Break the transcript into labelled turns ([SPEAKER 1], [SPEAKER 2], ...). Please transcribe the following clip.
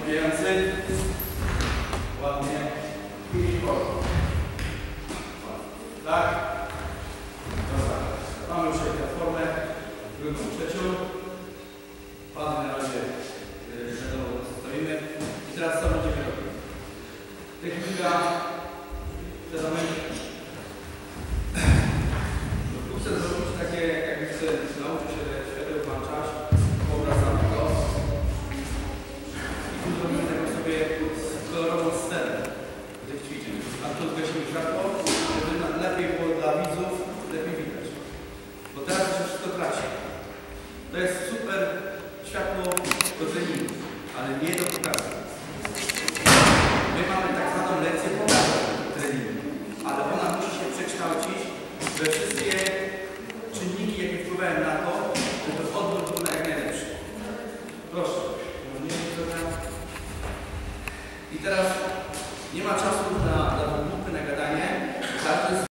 [SPEAKER 1] rozwijający. Ładnie. I wolno. Tak. Dobra. Mamy już platformę. Drugą, trzecią. Ładnie na razie stoimy. I teraz co będziemy robić? Technika. Chcę zrobić takie, jakby chcę nauczyć się świateł włączać, wyobrażam to. I tu zrobimy taką sobie kolorową scenę tych ćwiczeń. A tu zgasimy światło, żeby lepiej było dla widzów, lepiej widać. Bo teraz się wszystko traci. To jest super światło do treningu, ale nie do pokazu. My mamy tak zwaną lekcję pokazu treningu, ale ona musi się przekształcić we wszystkie czynniki, jakie wpływają na to, żeby odbiór był jak najlepszy. Proszę. I teraz nie ma czasu na wygłupy, na gadanie.